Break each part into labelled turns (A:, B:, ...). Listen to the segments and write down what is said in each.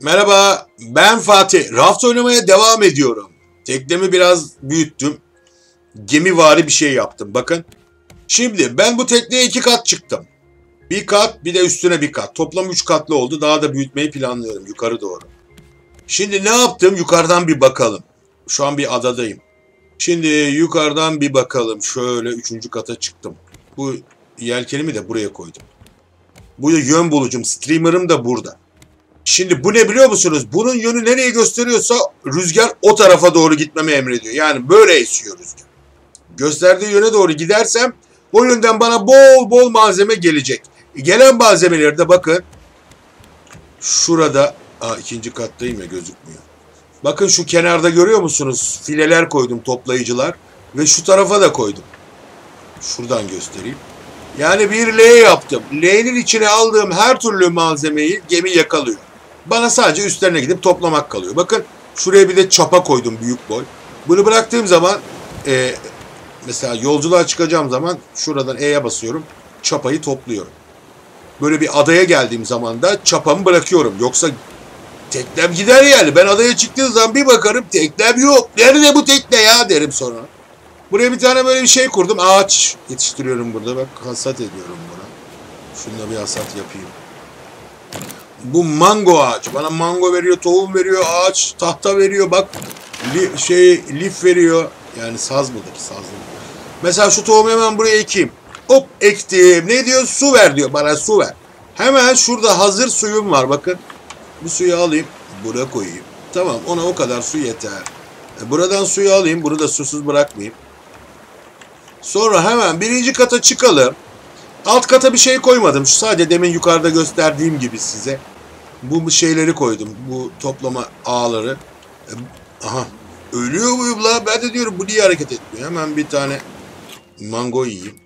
A: Merhaba, ben Fatih. Raft oynamaya devam ediyorum. Teknemi biraz büyüttüm. Gemivari bir şey yaptım. Bakın. Şimdi ben bu tekneye 2 kat çıktım. Bir kat, bir de üstüne bir kat. Toplam 3 katlı oldu. Daha da büyütmeyi planlıyorum yukarı doğru. Şimdi ne yaptım? Yukarıdan bir bakalım. Şu an bir adadayım. Şimdi yukarıdan bir bakalım. Şöyle 3. kata çıktım. Bu yelkenimi de buraya koydum. Bu yön bulucum, streamer'ım da burada. Şimdi bu ne biliyor musunuz? Bunun yönü nereye gösteriyorsa rüzgar o tarafa doğru gitmemi emrediyor. Yani böyle esiyor rüzgar. Gösterdiği yöne doğru gidersem o yönden bana bol bol malzeme gelecek. Gelen malzemeleri de bakın. Şurada, 2. kattayım ya gözükmüyor. Bakın şu kenarda görüyor musunuz? Fileler koydum, toplayıcılar. Ve şu tarafa da koydum. Şuradan göstereyim. Yani bir L yaptım. L'nin içine aldığım her türlü malzemeyi gemi yakalıyor. Bana sadece üstlerine gidip toplamak kalıyor. Bakın şuraya bir de çapa koydum, büyük boy. Bunu bıraktığım zaman mesela yolculuğa çıkacağım zaman şuradan E'ye basıyorum. Çapayı topluyorum. Böyle bir adaya geldiğim zaman da çapamı bırakıyorum. Yoksa teknem gider yani. Ben adaya çıktığım zaman bir bakarım teknem yok. Nerede bu tekne ya derim sonra. Buraya bir tane böyle bir şey kurdum. Ağaç yetiştiriyorum burada. Bak hasat ediyorum buna. Şununla bir hasat yapayım. Bu mango ağacı. Bana mango veriyor, tohum veriyor, ağaç tahta veriyor. Bak lif veriyor. Yani saz mıdır? Saz mıdır? Mesela şu tohumu hemen buraya ekeyim. Hop ektim. Ne diyor? Su ver diyor. Bana su ver. Hemen şurada hazır suyum var. Bakın. Bu suyu alayım. Buraya koyayım. Tamam, ona o kadar su yeter. Buradan suyu alayım. Bunu da susuz bırakmayayım. Sonra hemen 1. kata çıkalım. Alt kata bir şey koymadım. Sadece demin yukarıda gösterdiğim gibi size. Bu şeyleri koydum. Bu toplama ağları. Aha. Ölüyor muyum la? Ben de diyorum bu niye hareket etmiyor? Hemen bir tane mango yiyeyim.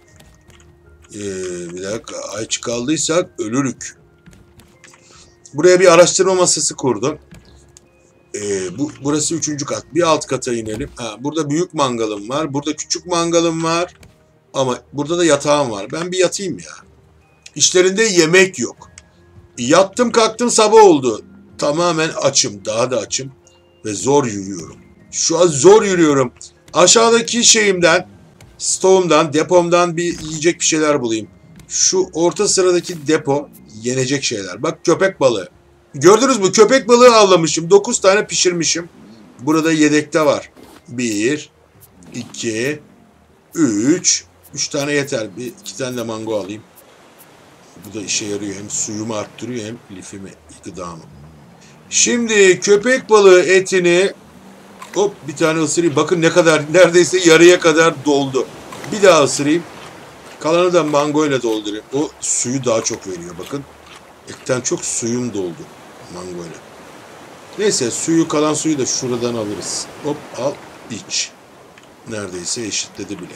A: Bir dakika. Aç kaldıysak ölürük. Buraya bir araştırma masası kurdum. Burası 3. kat. Bir alt kata inelim. Burada büyük mangalım var. Burada küçük mangalım var. Ama burada da yatağım var. Ben bir yatayım ya. İşlerinde yemek yok. Yattım kalktım sabah oldu. Tamamen açım. Daha da açım. Ve zor yürüyorum. Şu an zor yürüyorum. Aşağıdaki şeyimden, stoğumdan, depomdan bir yiyecek bir şeyler bulayım. Şu orta sıradaki depo yenecek şeyler. Bak köpek balığı. Gördünüz mü? Köpek balığı avlamışım. 9 tane pişirmişim. Burada yedekte var. 1, 2, 3. 3 tane yeter. 2 tane de mango alayım. Bu da işe yarıyor. Hem suyumu arttırıyor hem lifimi, gıdamı. Şimdi köpek balığı etini hop bir tane ısırayım. Bakın ne kadar, neredeyse yarıya kadar doldu. Bir daha ısırayım. Kalanı da mango ile doldurayım. O suyu daha çok veriyor bakın. Etten çok suyum doldu mango ile. Neyse kalan suyu da şuradan alırız. Hop al iç. Neredeyse eşitledi bile.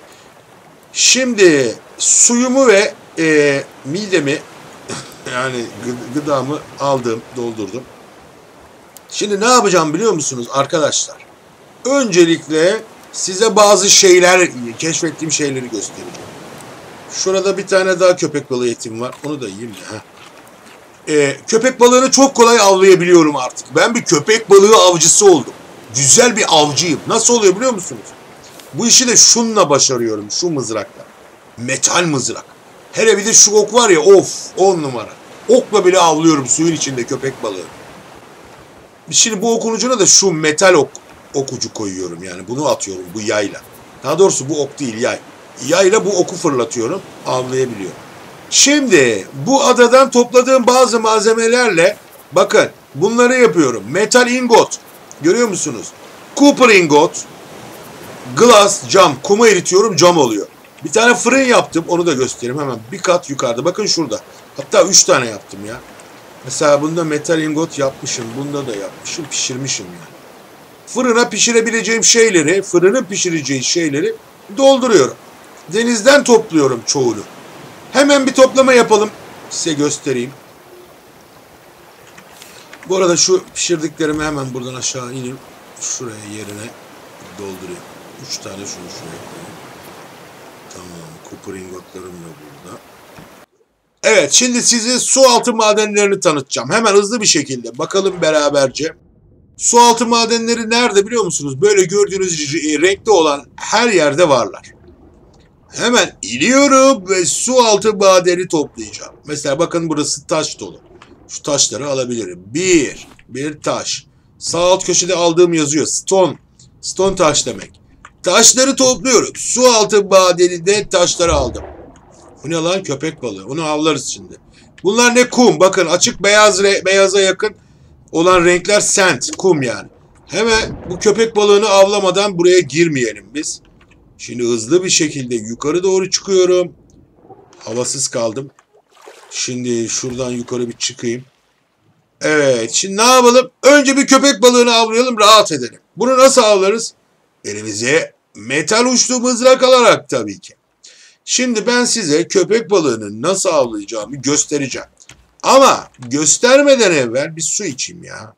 A: Şimdi suyumu ve midemi yani gıdamı aldım, doldurdum. Şimdi ne yapacağım biliyor musunuz arkadaşlar? Öncelikle size bazı şeyler, keşfettiğim şeyleri göstereceğim. Şurada bir tane daha köpek balığı etim var. Onu da yiyeyim ya. Köpek balığını çok kolay avlayabiliyorum artık. Ben bir köpek balığı avcısı oldum. Güzel bir avcıyım. Nasıl oluyor biliyor musunuz? Bu işi de şunla başarıyorum. Şu mızrakla. Metal mızrak. Hele bir de şu ok var ya, of 10 numara. Okla bile avlıyorum suyun içinde köpek balığı. Şimdi bu okun ucuna da şu metal okucu koyuyorum. Yani bunu atıyorum bu yayla. Daha doğrusu bu ok değil, yay. Yayla bu oku fırlatıyorum. Avlayabiliyor. Şimdi bu adadan topladığım bazı malzemelerle bakın bunları yapıyorum. Metal ingot. Görüyor musunuz? Copper ingot. Glass, cam. Kumu eritiyorum, cam oluyor. Bir tane fırın yaptım. Onu da göstereyim hemen. Bir kat yukarıda. Bakın şurada. Hatta 3 tane yaptım ya. Mesela bunda metal ingot yapmışım. Bunda da yapmışım. Pişirmişim yani. Fırına pişirebileceğim şeyleri, fırının pişireceği şeyleri dolduruyorum. Denizden topluyorum çoğunu. Hemen bir toplama yapalım. Size göstereyim. Bu arada şu pişirdiklerimi hemen buradan aşağı inip şuraya yerine dolduruyorum. 3 tane şunu şuraya koyayım. Tamam. Copper ingotlarım da burada. Evet, şimdi size su altı madenlerini tanıtacağım. Hemen hızlı bir şekilde bakalım beraberce. Su altı madenleri nerede biliyor musunuz? Böyle gördüğünüz renkli olan her yerde varlar. Hemen iniyorum ve su altı madeni toplayacağım. Mesela bakın burası taş dolu. Şu taşları alabilirim. Bir taş. Sağ alt köşede aldığım yazıyor. Stone. Stone taş demek. Taşları topluyorum. Su altı madeninde taşları aldım. Bu ne lan? Köpek balığı. Onu avlarız şimdi. Bunlar ne? Kum. Bakın açık beyaza yakın olan renkler sand. Kum yani. Hemen bu köpek balığını avlamadan buraya girmeyelim biz. Şimdi hızlı bir şekilde yukarı doğru çıkıyorum. Havasız kaldım. Şimdi şuradan yukarı bir çıkayım. Evet. Şimdi ne yapalım? Önce bir köpek balığını avlayalım. Rahat edelim. Bunu nasıl avlarız? Elimize metal uçlu mızrak alarak tabii ki. Şimdi ben size köpek balığını nasıl avlayacağımı göstereceğim. Ama göstermeden evvel bir su içeyim ya.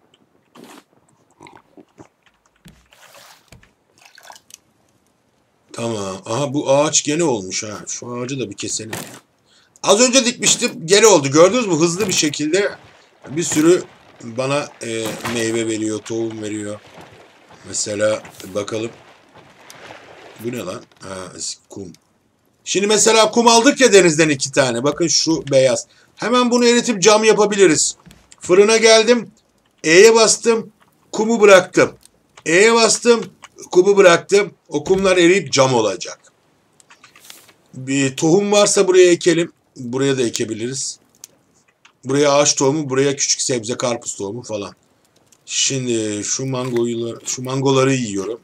A: Tamam. Aha bu ağaç gene olmuş ha. Şu ağacı da bir keselim. Az önce dikmiştim. Gene oldu. Gördünüz mü? Hızlı bir şekilde bir sürü bana meyve veriyor, tohum veriyor. Mesela bakalım. Bu ne lan? Ha, kum. Şimdi mesela kum aldık ya denizden 2 tane. Bakın şu beyaz. Hemen bunu eritip cam yapabiliriz. Fırına geldim. E'ye bastım. Kumu bıraktım. E'ye bastım. Kumu bıraktım. O kumlar eriyip cam olacak. Bir tohum varsa buraya ekelim. Buraya da ekebiliriz. Buraya ağaç tohumu, buraya küçük sebze, karpuz tohumu falan. Şimdi şu mangoları yiyorum.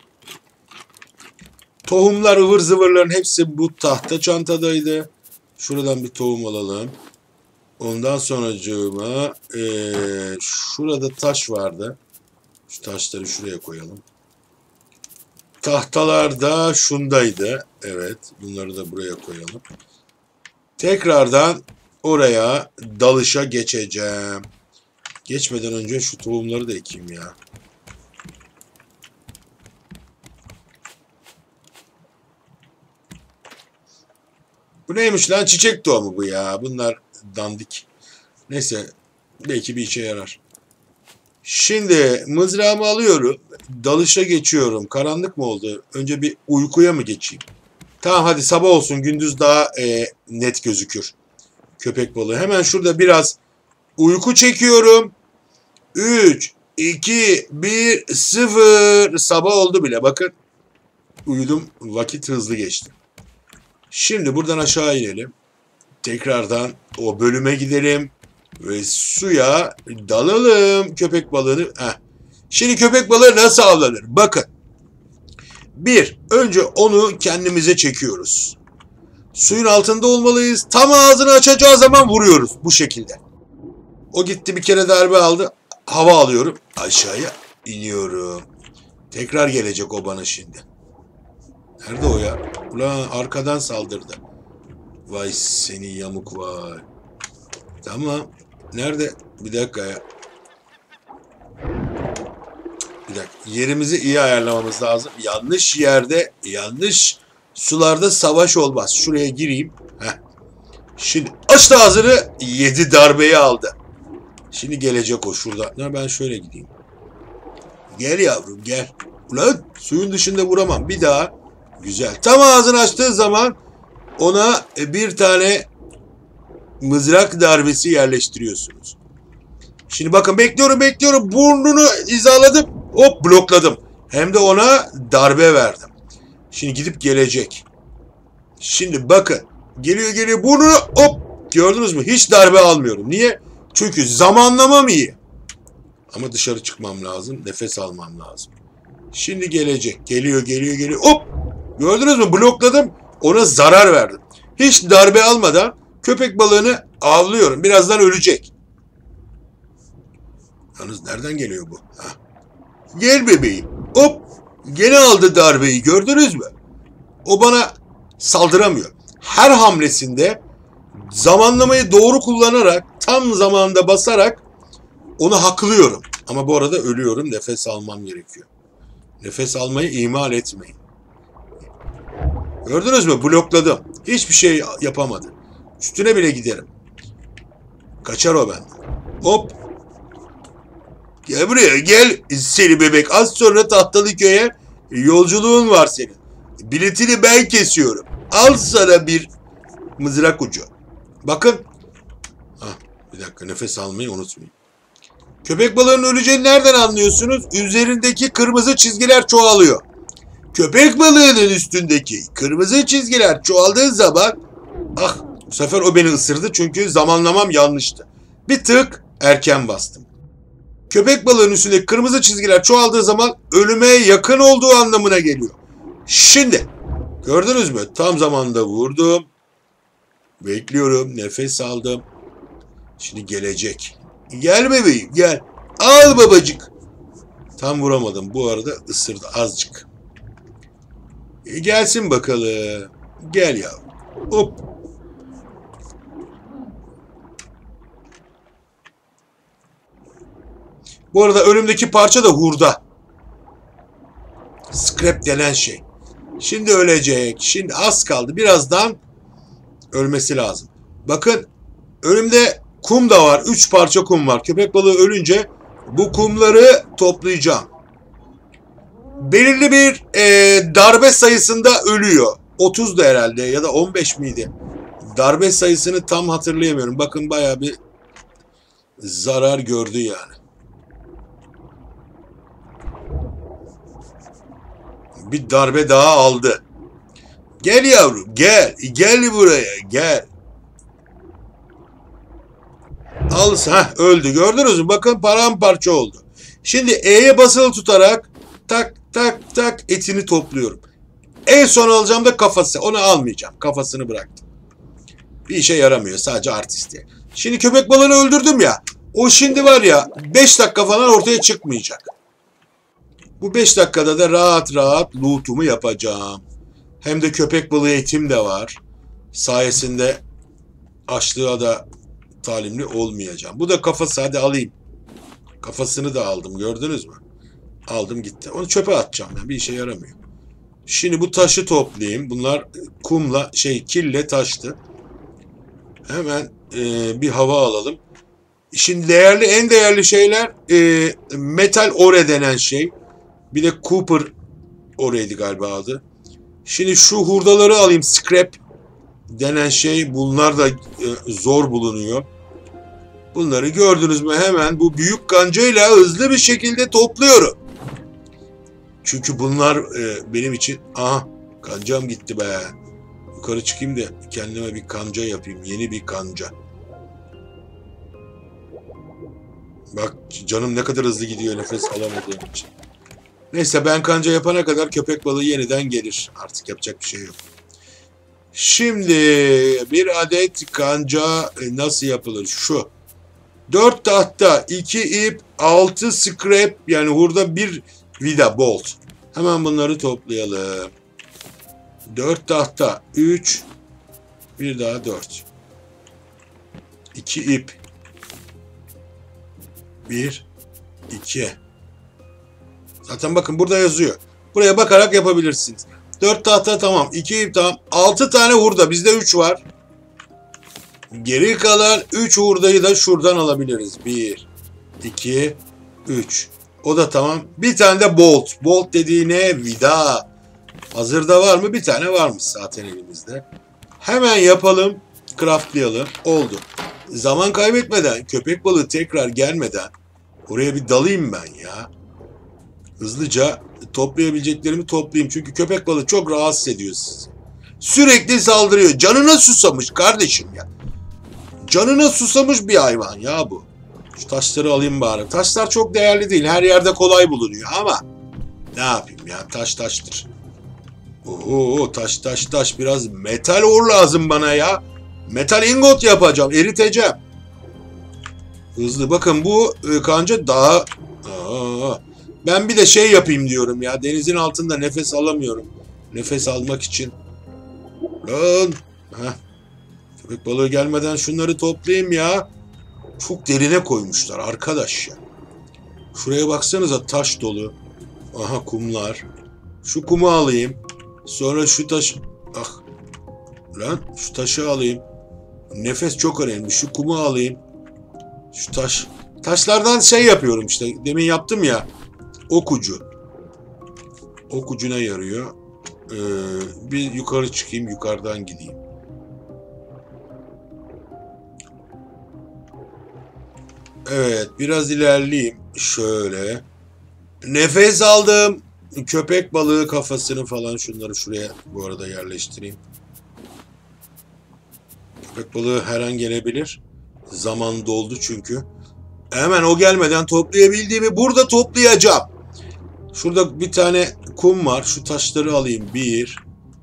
A: Tohumlar, ıvır zıvırların hepsi bu tahta çantadaydı. Şuradan bir tohum alalım. Ondan sonracığıma şurada taş vardı. Şu taşları şuraya koyalım. Tahtalar da şundaydı. Evet, bunları da buraya koyalım. Tekrardan oraya dalışa geçeceğim. Geçmeden önce şu tohumları da ekeyim ya. Bu neymiş lan? Çiçek tohumu bu ya. Bunlar dandik. Neyse. Belki bir işe yarar. Şimdi mızrağımı alıyorum. Dalışa geçiyorum. Karanlık mı oldu? Önce bir uykuya mı geçeyim? Tamam hadi sabah olsun. Gündüz daha net gözükür. Köpek balığı. Hemen şurada biraz uyku çekiyorum. 3, 2, 1, 0. Sabah oldu bile. Bakın. Uyudum. Vakit hızlı geçti. Şimdi buradan aşağı inelim. Tekrardan o bölüme gidelim. Ve suya dalalım köpek balığını. Şimdi köpek balığı nasıl avlanır? Bakın. Önce onu kendimize çekiyoruz. Suyun altında olmalıyız. Tam ağzını açacağı zaman vuruyoruz. Bu şekilde. O gitti bir kere darbe aldı. Hava alıyorum. Aşağıya iniyorum. Tekrar gelecek o bana şimdi. Nerede o ya? Ulan arkadan saldırdı. Vay seni yamuk vay. Tamam. Nerede? Bir dakika ya. Bir dakika. Yerimizi iyi ayarlamamız lazım. Yanlış yerde, yanlış sularda savaş olmaz. Şuraya gireyim. Heh. Şimdi açtı ağzını. 7 darbeyi aldı. Şimdi gelecek o şurada. Ben şöyle gideyim. Gel yavrum gel. Ulan suyun dışında vuramam. Bir daha. Güzel. Tam ağzını açtığı zaman ona bir tane mızrak darbesi yerleştiriyorsunuz. Şimdi bakın bekliyorum. Burnunu hizaladım. Hop blokladım. Hem de ona darbe verdim. Şimdi gidip gelecek. Şimdi bakın. Geliyor burnunu hop. Gördünüz mü? Hiç darbe almıyorum. Niye? Çünkü zamanlamam iyi. Ama dışarı çıkmam lazım. Nefes almam lazım. Şimdi gelecek. Geliyor. Hop. Gördünüz mü? Blokladım. Ona zarar verdim. Hiç darbe almadan köpek balığını avlıyorum. Birazdan ölecek. Yalnız nereden geliyor bu? Gel bebeğim. Hop. Gene aldı darbeyi. Gördünüz mü? O bana saldıramıyor. Her hamlesinde zamanlamayı doğru kullanarak, tam zamanında basarak onu haklıyorum. Ama bu arada ölüyorum. Nefes almam gerekiyor. Nefes almayı ihmal etmeyin. Gördünüz mü? Blokladım. Hiçbir şey yapamadı. Üstüne bile giderim. Kaçar o benden. Hop. Gel buraya gel seni bebek. Az sonra Tahtalıköy'e yolculuğun var senin. Biletini ben kesiyorum. Al sana bir mızrak ucu. Bakın. Hah, bir dakika nefes almayı unutmayın. Köpek balığının öleceğini nereden anlıyorsunuz? Üzerindeki kırmızı çizgiler çoğalıyor. Köpek balığının üstündeki kırmızı çizgiler çoğaldığı zaman bu sefer o beni ısırdı çünkü zamanlamam yanlıştı. Bir tık erken bastım. Köpek balığının üstündeki kırmızı çizgiler çoğaldığı zaman ölüme yakın olduğu anlamına geliyor. Şimdi gördünüz mü? Tam zamanda vurdum. Bekliyorum. Nefes aldım. Şimdi gelecek. Gel bebeğim gel. Al babacık. Tam vuramadım. Bu arada ısırdı azıcık. Gelsin bakalım. Gel ya. Hop. Bu arada önümdeki parça da hurda. Scrap denen şey. Şimdi ölecek. Şimdi az kaldı. Birazdan ölmesi lazım. Bakın önümde kum da var. 3 parça kum var. Köpek balığı ölünce bu kumları toplayacağım. Belirli bir darbe sayısında ölüyor. 30 da herhalde ya da 15 miydi? Darbe sayısını tam hatırlayamıyorum. Bakın bayağı bir zarar gördü yani. Bir darbe daha aldı. Gel yavrum gel. Gel buraya gel. Al. Öldü. Gördünüz mü? Bakın paramparça oldu. Şimdi E'ye basılı tutarak tak tak tak etini topluyorum. En son alacağım da kafası. Onu almayacağım. Kafasını bıraktım. Bir işe yaramıyor. Sadece artist. Şimdi köpek balığını öldürdüm ya. O şimdi var ya 5 dakika falan ortaya çıkmayacak. Bu 5 dakikada da rahat rahat loot'umu yapacağım. Hem de köpek balığı etim de var. Sayesinde açlığa da talimli olmayacağım. Bu da kafası. Hadi alayım. Kafasını da aldım. Gördünüz mü? Aldım gitti. Onu çöpe atacağım. Yani bir işe yaramıyor. Şimdi bu taşı toplayayım. Bunlar kumla kille taştı. Hemen bir hava alalım. Şimdi en değerli şeyler metal ore denen şey. Bir de Cooper oreydi galiba adı. Şimdi şu hurdaları alayım. Scrap denen şey. Bunlar da zor bulunuyor. Bunları gördünüz mü? Hemen bu büyük kancayla hızlı bir şekilde topluyorum. Çünkü bunlar benim için... Aha kancam gitti be. Yukarı çıkayım da kendime bir kanca yapayım. Yeni bir kanca. Bak canım ne kadar hızlı gidiyor nefes alamadığım için. Neyse ben kanca yapana kadar köpek balığı yeniden gelir. Artık yapacak bir şey yok. Şimdi bir adet kanca nasıl yapılır? Şu. 4 tahta, 2 ip, 6 scrap yani hurda bir vida bolt. Hemen bunları toplayalım. 4 tahta, 3, bir daha 4. 2 ip. 1, 2. Zaten bakın burada yazıyor. Buraya bakarak yapabilirsiniz. 4 tahta tamam. 2 ip tamam. 6 tane hurda. Bizde 3 var. Geri kalan 3 hurdayı da şuradan alabiliriz. 1, 2, 3. O da tamam. Bir tane de bolt. Bolt dediğine vida. Hazırda var mı? Bir tane varmış zaten elimizde. Hemen yapalım. Craftlayalım. Oldu. Zaman kaybetmeden, köpek balığı tekrar gelmeden oraya bir dalayım ben ya. Hızlıca toplayabileceklerimi toplayayım. Çünkü köpek balığı çok rahatsız ediyor sizi. Sürekli saldırıyor. Canına susamış kardeşim ya. Canına susamış bir hayvan ya bu. Şu taşları alayım bari. Taşlar çok değerli değil. Her yerde kolay bulunuyor ama ne yapayım ya, taş taştır. Oo, taş taş taş. Biraz metal ore lazım bana ya. Metal ingot yapacağım. Eriteceğim. Hızlı. Bakın bu kanca daha... Ben bir de şey yapayım diyorum ya. Denizin altında nefes alamıyorum. Nefes almak için. Lan. Köpek balığı gelmeden şunları toplayayım ya. Çok derine koymuşlar arkadaş ya. Şuraya baksanıza, taş dolu. Aha, kumlar. Şu kumu alayım. Sonra şu taş... Lan şu taşı alayım. Nefes çok önemli. Şu kumu alayım. Şu taş. Taşlardan şey yapıyorum işte. Demin yaptım ya. Ok ucu. Ok ucuna yarıyor. Bir yukarı çıkayım. Yukarıdan gideyim. Evet. Biraz ilerleyeyim. Şöyle. Nefes aldım. Köpek balığı kafasını falan şunları şuraya bu arada yerleştireyim. Köpek balığı her an gelebilir. Zaman doldu çünkü. Hemen o gelmeden toplayabildiğimi burada toplayacağım. Şurada bir tane kum var. Şu taşları alayım. 1,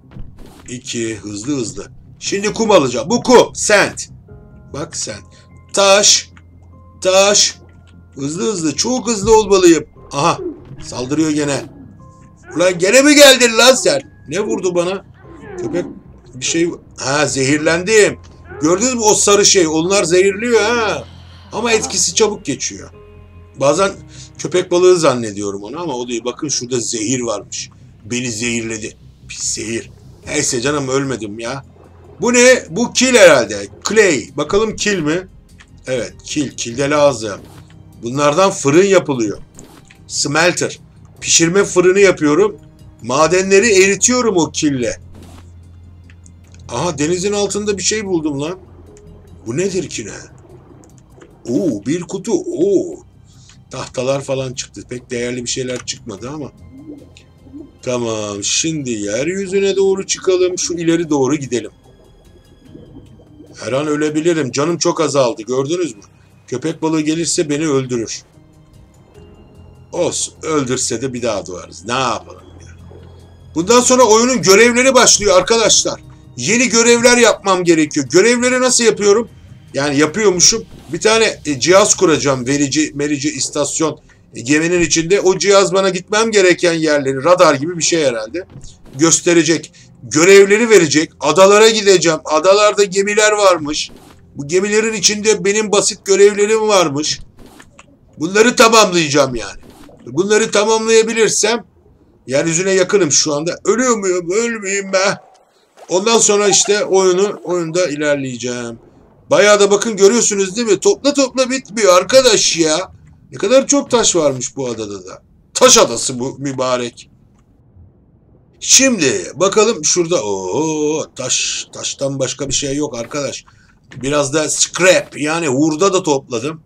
A: 2, hızlı hızlı. Şimdi kum alacağım. Bu kum. Sand. Bak sand. Taş. Taş. Hızlı hızlı. Çok hızlı olmalıyım. Aha. Saldırıyor gene. Ulan gene mi geldin lan sen? Ne vurdu bana? Köpek bir şey... Ha, zehirlendim. Gördünüz mü o sarı şey? Onlar zehirliyor ha. Ama etkisi çabuk geçiyor. Bazen köpek balığı zannediyorum onu ama o değil. Bakın şurada zehir varmış. Beni zehirledi. Pis zehir. Neyse canım, ölmedim ya. Bu ne? Bu kil herhalde. Clay. Bakalım kil mi? Evet, kil. Kil de lazım. Bunlardan fırın yapılıyor. Smelter. Pişirme fırını yapıyorum. Madenleri eritiyorum o kille. Aha, denizin altında bir şey buldum lan. Bu nedir ki ne? Oo, bir kutu. Oo. Tahtalar falan çıktı. Pek değerli bir şeyler çıkmadı ama. Tamam, şimdi yeryüzüne doğru çıkalım. Şu ileri doğru gidelim. Her an ölebilirim. Canım çok azaldı. Gördünüz mü? Köpek balığı gelirse beni öldürür. Olsun. Öldürse de bir daha doğarız. Ne yapalım ya? Bundan sonra oyunun görevleri başlıyor arkadaşlar. Yeni görevler yapmam gerekiyor. Görevleri nasıl yapıyorum? Yani yapıyormuşum. Bir tane cihaz kuracağım. Verici istasyon geminin içinde. O cihaz bana gitmem gereken yerleri, radar gibi bir şey herhalde, gösterecek. Görevleri verecek. Adalara gideceğim. Adalarda gemiler varmış. Bu gemilerin içinde benim basit görevlerim varmış. Bunları tamamlayacağım yani. Bunları tamamlayabilirsem yeryüzüne yakınım şu anda. Ölüyor muyum? Ölmeyeyim be. Ondan sonra işte oyunda ilerleyeceğim. Bayağı da bakın, görüyorsunuz değil mi? Topla topla bitmiyor arkadaş ya. Ne kadar çok taş varmış bu adada da. Taş adası bu mübarek. Şimdi bakalım şurada. Oo, taştan başka bir şey yok arkadaş. Biraz da scrap yani hurda da topladım.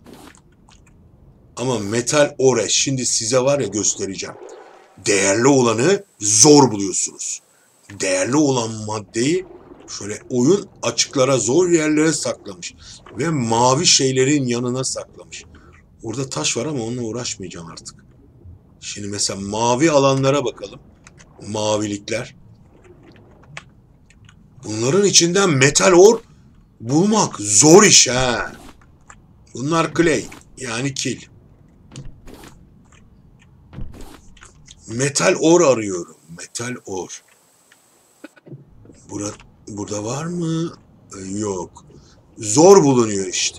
A: Ama metal ore şimdi size var ya göstereceğim. Değerli olanı zor buluyorsunuz. Değerli olan maddeyi şöyle oyun açıklara, zor yerlere saklamış. Ve mavi şeylerin yanına saklamış. Orada taş var ama onunla uğraşmayacağım artık. Şimdi mesela mavi alanlara bakalım. Mavilikler. Bunların içinden metal or bulmak zor iş ha. Bunlar clay yani kil. Metal or arıyorum. Metal or. Burada var mı? Yok. Zor bulunuyor işte.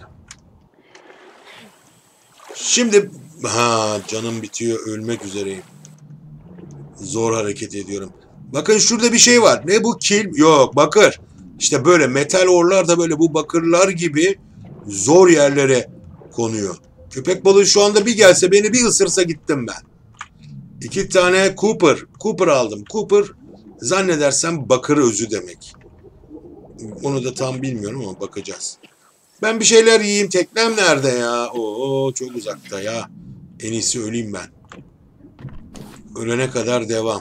A: Şimdi canım bitiyor. Ölmek üzereyim. Zor hareket ediyorum. Bakın şurada bir şey var. Ne bu? Kil? Yok, bakır. İşte böyle metal orlar da böyle bu bakırlar gibi zor yerlere konuyor. Köpek balığı şu anda bir gelse, beni bir ısırsa gittim ben. 2 tane Cooper. Cooper aldım. Cooper zannedersem bakır özü demek. Onu da tam bilmiyorum ama bakacağız. Ben bir şeyler yiyeyim. Teknem nerede ya? Oo, çok uzakta ya. En iyisi öleyim ben. Ölene kadar devam.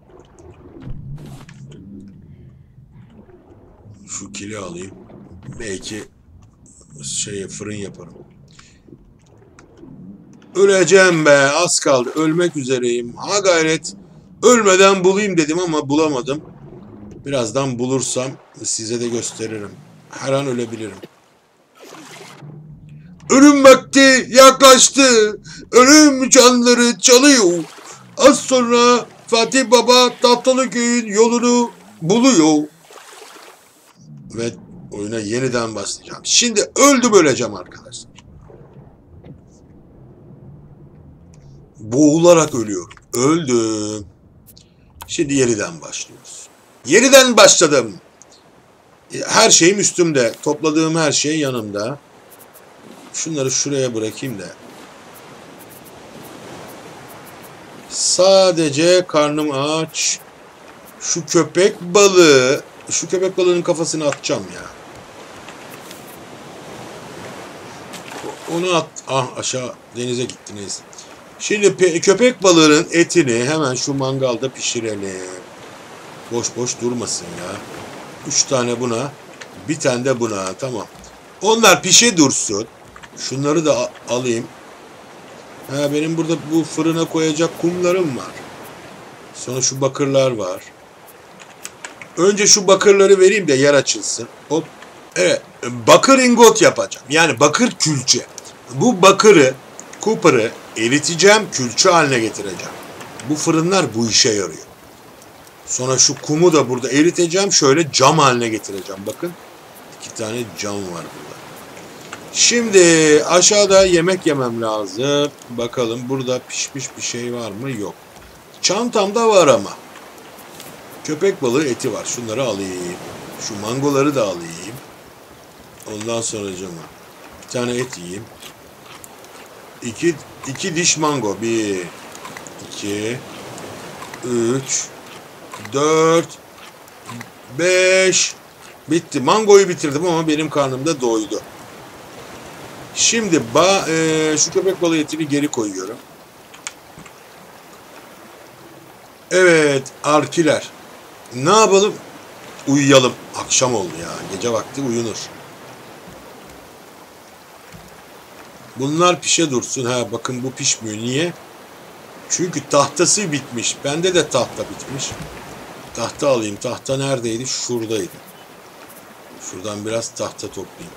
A: Şu kili alayım. Belki fırın yaparım. Öleceğim be. Az kaldı. Ölmek üzereyim. Ha gayret. Ölmeden bulayım dedim ama bulamadım. Birazdan bulursam size de gösteririm. Her an ölebilirim. Ölüm vakti yaklaştı. Ölüm canları çalıyor. Az sonra Fatih Baba Tahtalıköy'ün yolunu buluyor. Ve oyuna yeniden başlayacağım. Şimdi öldüm, öleceğim arkadaşlar. Boğularak ölüyorum. Öldüm. Şimdi yeniden başlıyoruz. Yeniden başladım. Her şeyim üstümde. Topladığım her şey yanımda. Şunları şuraya bırakayım da. Sadece karnım aç. Şu köpek balığı. Şu köpek balığının kafasını atacağım ya. Onu at. Ah, aşağı denize gitti, neyse. Şimdi köpek balığının etini hemen şu mangalda pişirelim. Boş boş durmasın ya. 3 tane buna. Bir tane de buna. Tamam. Onlar pişe dursun. Şunları da alayım. Ha, benim burada bu fırına koyacak kumlarım var. Sonra şu bakırlar var. Önce şu bakırları vereyim de yer açılsın. Hop. Evet. Bakır ingot yapacağım. Yani bakır külçe. Bu bakırı, copper'ı eriteceğim, külçe haline getireceğim. Bu fırınlar bu işe yarıyor. Sonra şu kumu da burada eriteceğim. Şöyle cam haline getireceğim. Bakın. 2 tane cam var burada. Şimdi aşağıda yemek yemem lazım. Bakalım burada pişmiş bir şey var mı? Yok. Çantamda var ama. Köpek balığı eti var. Şunları alayım. Şu mangoları da alayım. Ondan sonra cama. Bir tane et yiyeyim. İki diş mango. 1, 2, 3, 4, 5. Bitti. Mangoyu bitirdim ama benim karnım da doydu. Şimdi şu köpek balığı etini geri koyuyorum. Evet, arkiler. Ne yapalım? Uyuyalım. Akşam oldu ya. Gece vakti uyunur. Bunlar pişe dursun. Ha, bakın bu pişmiyor. Niye? Çünkü tahtası bitmiş. Bende de tahta bitmiş. Tahta alayım. Tahta neredeydi? Şuradaydı. Şuradan biraz tahta toplayayım.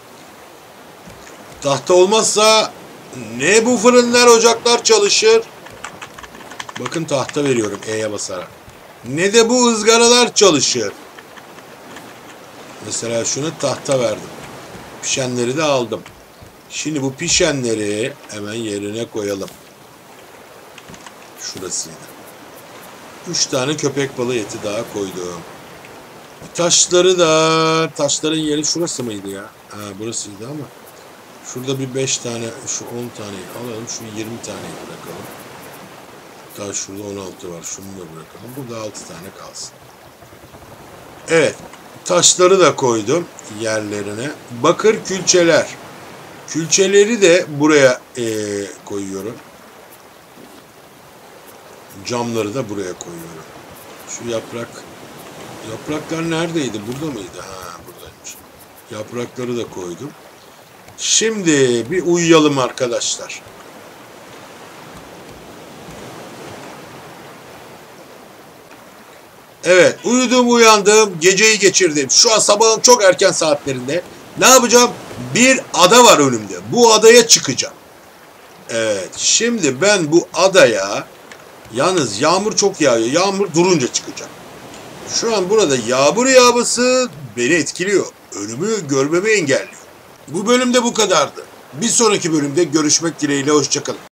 A: Tahta olmazsa ne bu fırınlar, ocaklar çalışır. Bakın tahta veriyorum E'ye basarak. Ne de bu ızgaralar çalışır. Mesela şunu tahta verdim. Pişenleri de aldım. Şimdi bu pişenleri hemen yerine koyalım. Şurasıydı. 3 tane köpek balığı eti daha koydum. Taşların yeri şurası mıydı ya? Ha, burasıydı ama. Şurada bir 5 tane, şu 10 taneyi alalım. Şu 20 taneyi bırakalım. Daha şurada 16 var. Şunu da bırakalım. Burada 6 tane kalsın. Evet. Taşları da koydum yerlerine. Bakır külçeler. Külçeleri de buraya koyuyorum. Camları da buraya koyuyorum. Şu yapraklar neredeydi? Burada mıydı? Ha, buradaymış. Yaprakları da koydum. Şimdi bir uyuyalım arkadaşlar. Evet, uyudum uyandım, geceyi geçirdim. Şu an sabahın çok erken saatlerinde. Ne yapacağım? Bir ada var önümde. Bu adaya çıkacağım. Evet, şimdi ben bu adaya, yalnız yağmur çok yağıyor. Yağmur durunca çıkacağım. Şu an burada yağmur yağması beni etkiliyor. Önümü görmemi engelliyor. Bu bölümde bu kadardı. Bir sonraki bölümde görüşmek dileğiyle, hoşça kalın.